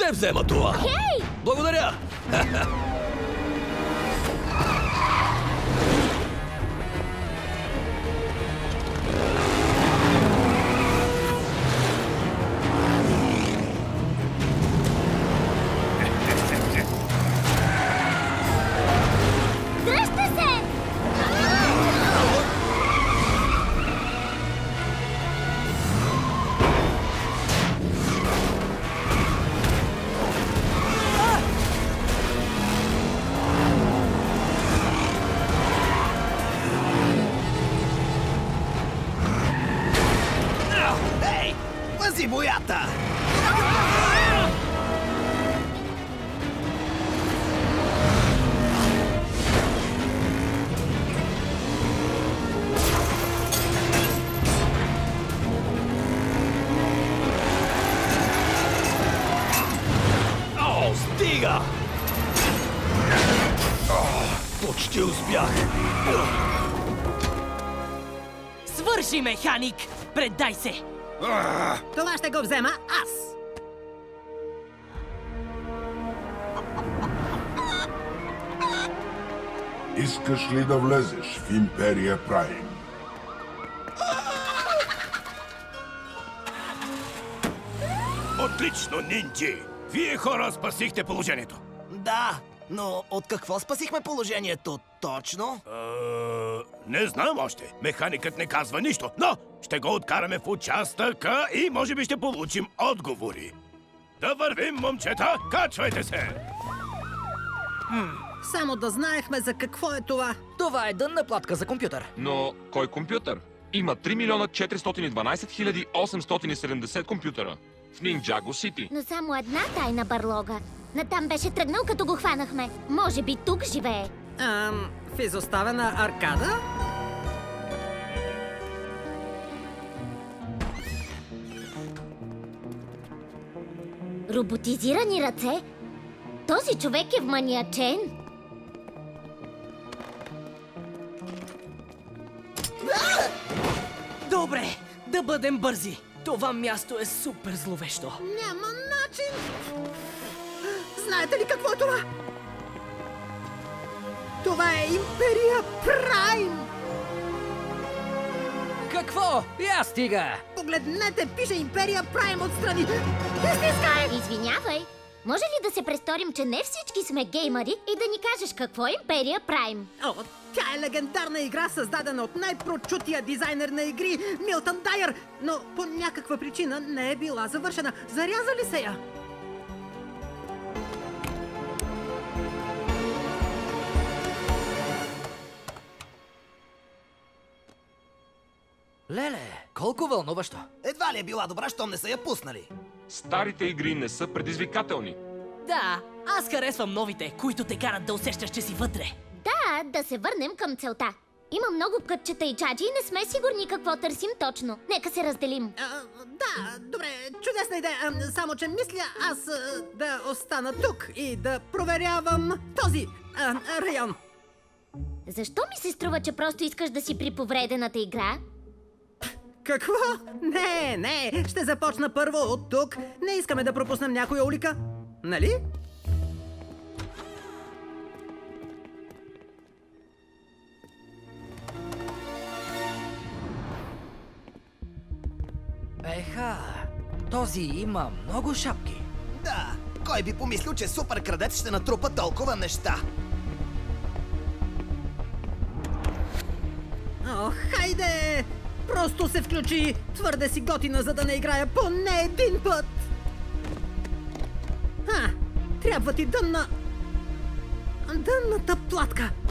Ще взема това. Хей! Благодаря. Дръжте се! Ей! Пази боята! О, стига! Почти успях. Свърши, механик! Предай се! Това ще го взема аз. Искаш ли да влезеш в Империя Прайм? Отлично, нинджи! Вие хора спасихте положението. Да, но от какво спасихме положението точно? Не знам още. Механикът не казва нищо, но ще го откараме в участъка и може би ще получим отговори. Да вървим, момчета! Качвайте се! Само да знаехме за какво е това. Това е дънна платка за компютър. Но кой компютър? Има 3 милиона 412 хиляди 870 компютъра в Нинджаго Сити. Но само една тайна барлога. Натам беше тръгнал, като го хванахме. Може би тук живее. В изоставена аркада? Роботизирани ръце? Този човек е вманиачен. Добре, да бъдем бързи. Това място е супер зловещо. Няма начин! Знаете ли какво е това? Това е Империя Прайм! Какво? Я стига! Погледнете, пише Империя Прайм отстрани! Изтискай! Извинявай, може ли да се престорим, че не всички сме геймъри и да ни кажеш какво е Империя Прайм? О, тя е легендарна игра, създадена от най-прочутия дизайнер на игри, Милтън Дайер, но по някаква причина не е била завършена. Заряза ли се я? Леле, колко вълнуващо. Едва ли е била добра, щом не са я пуснали. Старите игри не са предизвикателни. Да, аз харесвам новите, които те карат да усещаш, че си вътре. Да, да се върнем към целта. Има много кътчета и чаджи и не сме сигурни какво търсим точно. Нека се разделим. Да, добре, чудесна идея. Само, че мисля аз да остана тук и да проверявам този район. Защо ми се струва, че просто искаш да си при повредената игра? Какво? Не, ще започна първо от тук. Не искаме да пропуснем някоя улика. Нали? Еха, този има много шапки. Да, кой би помислил, че супер крадец ще натрупа толкова неща? О, хайде! Просто се включи! Твърде си готина, за да не играя поне един път! Трябва ти дънната платка!